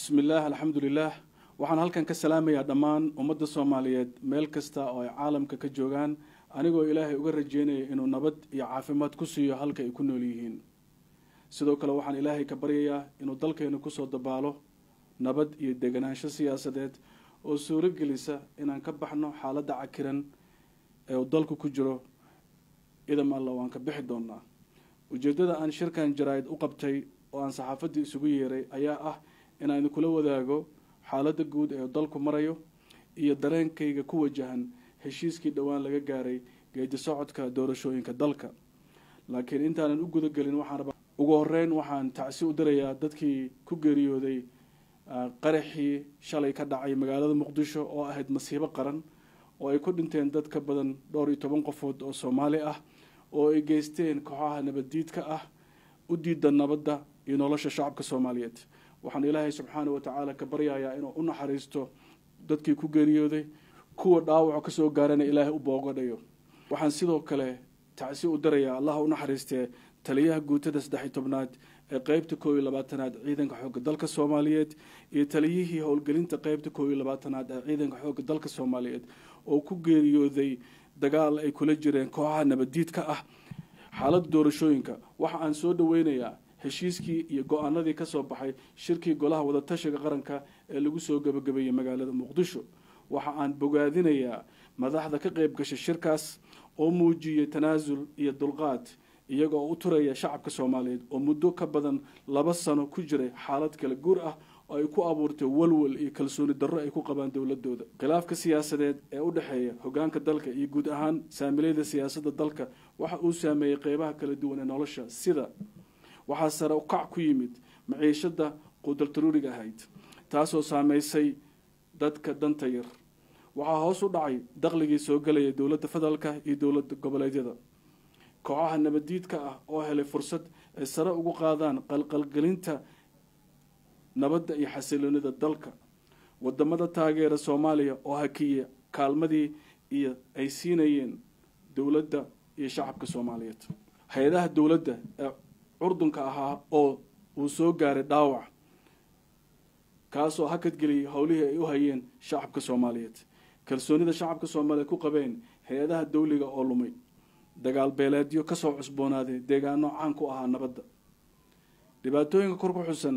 بسم الله الحمد لله waxaan halkan ka salaamayaa dhammaan ummadda Soomaaliyeed meel kasta oo ay caalamka ka joogaan anigoo Ilaahay uga rajeynaya inuu nabad iyo caafimaad ku siiyo halka ay ku nool yihiin sidoo kale waxaan Ilaahay ka baryayaa inuu dalkeena ku soo dabaalo nabad iyo deganaansho siyaasadeed oo suuragelisa inaan ka baxno xaaladda cakiran ee uu dalku ku jiro idam Allah waan ka bixi doonaa ujeedada aan shirkan jaraa'id u qabtay oo aan saxaafadda isugu yeeray ayaa ah inaan kula wadaago xaaladda guud ee dalku marayo iyo dareenkayga ku wajahan heshiiskii dhawaan laga gaaray geedi socodka doorashooyinka dalka laakiin intaanan u guda galin waxaan ugu horeyn waxaan tacsi u dirayaa dadkii ku geeriyooday qaraxii shalay ka dhacay magaalada Muqdisho oo ahayd masiibo qaran oo ay ku dhinteen dad ka badan 12 qofood oo Soomaali ah oo ay geysteen kooxaha nabadiidka ah u diidan nabadda iyo nolosha shacabka Soomaaliyeed waxaan Ilaahay subxaanahu wa ta'ala ka baryayaa inuu u naxariisto dadkii ku geeriyooday kuwa dhaawac ka soo gaarana Ilaahay u booqanayo waxaan sidoo kale tacsi u dirayaa Allah u naxariistee taliyaha guutada 13aad ee qaybta 22aad ciidanka xoogga dalka Soomaaliyeed iyo taliyihii howlgelinta qaybta 22aad ee ciidanka xoogga dalka Soomaaliyeed oo ku geeriyooday dagaal ay kula jireen kooxaha nabadiidka ah xaalad doorashooyinka waxa aan soo dhaweynayaa heshiiskii iyo go'aanadii ka soo baxay shirkii golaha wada tashiga qaranka ee lagu soo gabagabeeyay magaalada Muqdisho waxa aan bogaadinayaa madaxda ka qayb gashay shirkaas oo muujiyay tanaasul iyo dulqaad iyagoo u turaya shacabka Soomaaliyeed oo muddo ka badan 2 sano ku jiray xaalad kala guur ah oo ay ku abuurtay walwal iyo kalsooni darro ay ku qabaan dawladooda khilaafka siyaasadeed ee u dhaxeeya hoggaanka dalka iyo guud ahaan saamilayda siyaasadda dalka waxa uu saameeyay qaybaha kala duwan ee nolosha sida waxaa sare u kac ku yimid maciishada quudaltaruuriga ahayd taasoo saameysay dadka danta yar waxaa hoos u dhacay dakhligii soo galaya dawladda federaalka iyo dawladda goboleedyada kooxaha nabadiidka ah oo helay fursad ay sare ugu qaadaan qalqalgelinta nabadda iyo xasiloonida dalka wadamada taageera Soomaaliya oo hakiya kaalmadii iyo ay siinayeen dawladda iyo shacabka Soomaaliyeed hay'adaha dawladda urdunka ahaa oo uu soo gaaray dhaawac kaasoo hakad geliyay howlihii ay u hayeen shacabka Soomaaliyeed kalsoonida shacabka Soomaaliyeed ku qabeen hay'adaha dawliga oo lumay dagaal beeleedyo ka soo cusboonaaday deegaano caan ku ahaa nabadda dhibaatooyinka kor ku xusan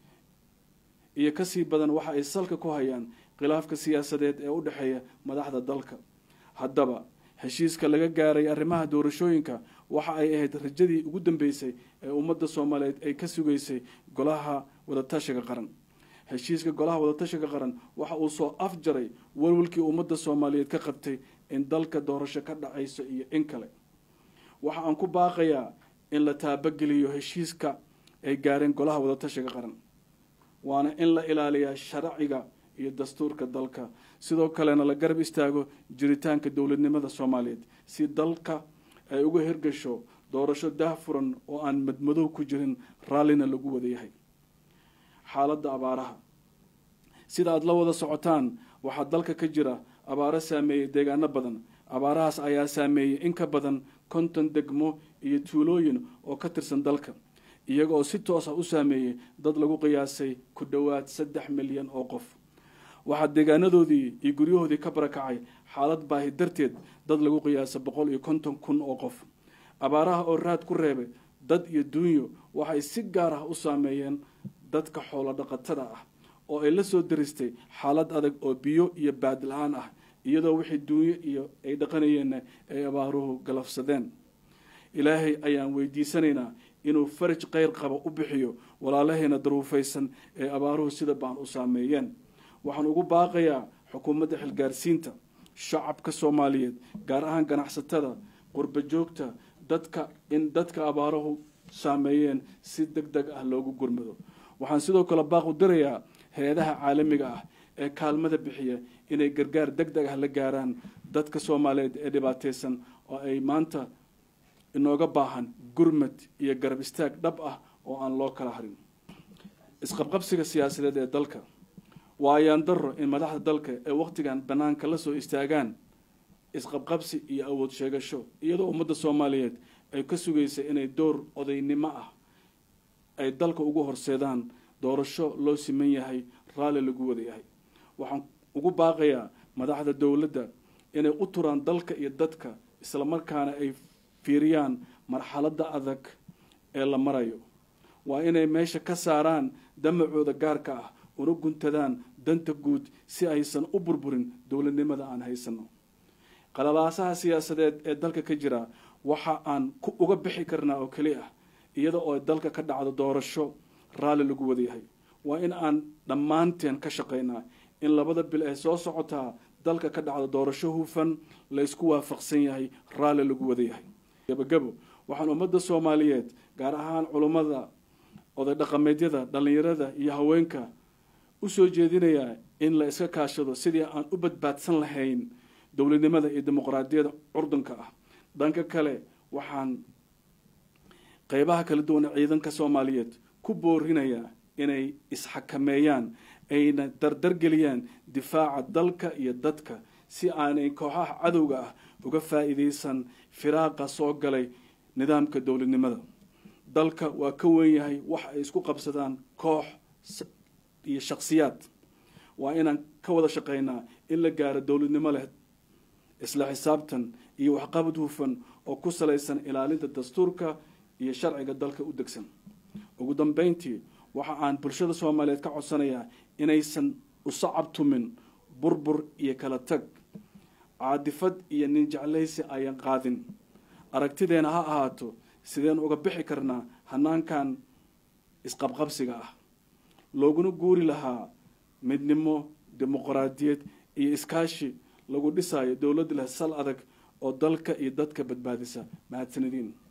iyo ka sii badan waxa ay salka ku hayaan khilaafka siyaasadeed ee u dhaxeeya madaxda dalka haddaba heshiiska laga gaaray arrimaha doorashooyinka waxa ay ahayd rajadii ugu dambeysay ee ummadda Soomaaliyeed ay ka sugaysay golaha wada tashiga qaran heshiiska golaha wada tashiga qaran waxa uu soo afjaray walwalkii ummadda Soomaaliyeed ka qabtay in dalka doorasho ka dhacayso iyo in kale waxa aan ku baaqayaa in la taabageliyo heshiiska ay gaareen golaha wada tashiga qaran waana in la ilaaliyaa sharciga iyo dastuurka dalka sidoo kalena la garab istaago jiritaanka dawladnimada Soomaaliyeed si dalka ay uga hirgasho doorasho daahfuran oo aan madmadow ku jirin raalina lagu wada yahay xaaladda abaaraha sida aad la wada socotaan waxa dalka ka jira abaaro saameeyay deegaano badan abaarahaas ayaa saameeyay in ka badan 50 degmo iyo tuulooyin oo ka tirsan dalka iyaga oo si toos ah u saameeyay dad lagu qiyaasay ku dhawaad 3 milyan oo qof waxa deegaanadoodii iyo guryahoodii ka barakacay xaalad baahi darteed dad lagu qiyaasay 150,000 oo qof abaaraha oo raad ku reebay dad iyo duunyo waxay si gaar ah u saameeyeen dadka xoolo dhaqatada ah oo ay la soo diristay xaalad adag oo biyo iyo baad la'aan ah iyadoo wixii duunyo iyo ay dhaqanayeen ay abaaruhu galafsadeen ilaahay ayaan weydiisanaynaa inuu faraj khayr qaba u bixiyo walaalaheena daruufaysan ee abaaruhu sida baan u saameeyeen waxaan ugu baaqayaa xukuumadda xilgaarsiinta shacabka Soomaaliyeed gaar ahaan ganacsatada qurba joogta dadka abaaruhu saameeyeen si degdeg ah loogu gurmado waxaan sidoo kale baaq u dirayaa hay'adaha caalamiga ah ee kaalmada bixiya inay gargaar degdeg ah la gaaraan dadka Soomaaliyeed ee dhibaataysan oo ay maanta inooga baahan gurmad iyo garab istaag dhab ah oo aan loo kala harin isqabqabsiga siyaasadeed ee dalka waayaan darro in madaxda dalka ee waqtigan banaanka la soo istaagaan isqabqabsi iyo awood sheegasho iyadoo ummadda Soomaaliyeed ay ka sugaysay inay door odaynimo ah ay dalka ugu horseedaan doorasho loo siman yahay raalli lagu wada yahay waxaan ugu baaqayaa madaxda dowladda inay u turaan dalka iyo dadka isla markaana ay fiiriyaan marxaladda adag ee la marayo waa inay meesha ka saaraan damacooda gaarka ah una guntadaan danta guud si aysan u burburin dowladnimada aan haysano qalalaasaha siyaasadeed ee dalka ka jira waxa aan uga bixi karnaa oo keli ah iyada oo dalka ka dhacdo doorasho raalli lagu wada yahay waa in aan dhammaanteen ka shaqaynaa in labada bil ee soo socotaa dalka ka dhacdo doorasho hufan la isku waafaqsan yahay raalli lagu wada yahay gabagabo waxaan ummadda Soomaaliyeed gaar ahaan culimada oday dhaqameedyada dhalinyarada iyo haweenka u soo jeedinayaa in la iska kaashado sidii aan u badbaadsan lahayn dowladnimada iyo dimuqraadiyadda curdunka ah dhanka kale waxaan qaybaha kala duwan ee ciidanka Soomaaliyeed ku boorinayaa inay isxakameeyaan ayna dardargeliyaan difaaca dalka iyo dadka si aanay kooxaha cadowga ah uga faa'iideysan firaaqa soo galay nidaamka dowladnimada dalka waa ka weyn yahay wax ay isku qabsadaan koox iyo shakhsiyaad waa inaan ka wada shaqeynaa in la gaaro dowladnimo leh isla xisaabtan iyo waxqabad hufan oo ku salaysan ilaalinta dastuurka iyo sharciga dalka u degsan ugu dambeyntii waxa aan bulshada Soomaaliyeed ka codsanayaa inaysan u sacabtumin burbur iyo kala tag caadifad iyo nin jeclaysi ayaan qaadin aragtideena ha ahaato sideen uga bixi karnaa hanaankan isqabqabsiga ah looguna guuri lahaa midnimo dimuqraadiyad iyo iskaashi lagu dhisayo dowlad leh sal adag oo dalka iyo dadka badbaadisa mahadsanidin